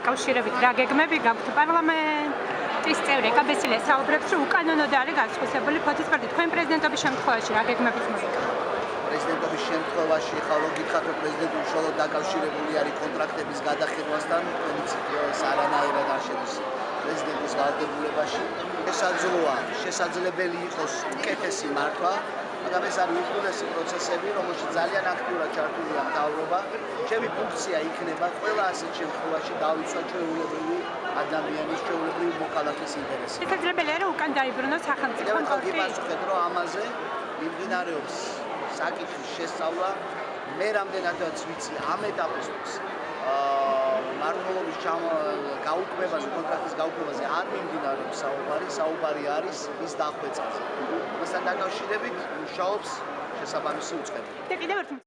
დაკავშირებით რა გეგმები გაქვთ პარლამენტის წევრი კაბესილე საუბრებს რომ უკანონოდ არის გასხვისებული ფოთის პარტია თქვენ პრეზიდენტობის შემთხვევაში რა გეგმებით მოგიგებთ პრეზიდენტობის შემთხვევაში ხალ რო გითხრათ რომ პრეზიდენტი უშუალოდ დაკავშირებული არის კონტრაქტების გადახედვასთან თქვენიც არანაირად არ შედის პრეზიდენტის ვალდებულებაში შესაძლებელი იყოს უკეთესი მართვა მაგრამ ეს არის უხურესი პროცესები რომელშიც ძალიან აქტიურად ჩართულია მთავრობა ჩემი ფუნქცია იქნება ყველა ასეთ შემთხვევაში დავიცვა ჩვეულებრივი ადამიანის ჩვეულებრივი მოქალაქის ინტერესები შესაძლებელია რომ უკან დაიბრუნოს სახელმწიფო კონტრაქტი გიპასუხეთ რომ ამაზე მიმდინარეობს საკითხის შესწავლა მე რამდენადაც ვიცი ამ ეტაპისთვის მართლობის გაუქმებაზე კონტრაქტის გაუქმებაზე არ მიმდინარეობს საუბარი არის ის დახვეწაზე. მასთან დაკავშირებით მუშაობს შესაბამისი უწყება.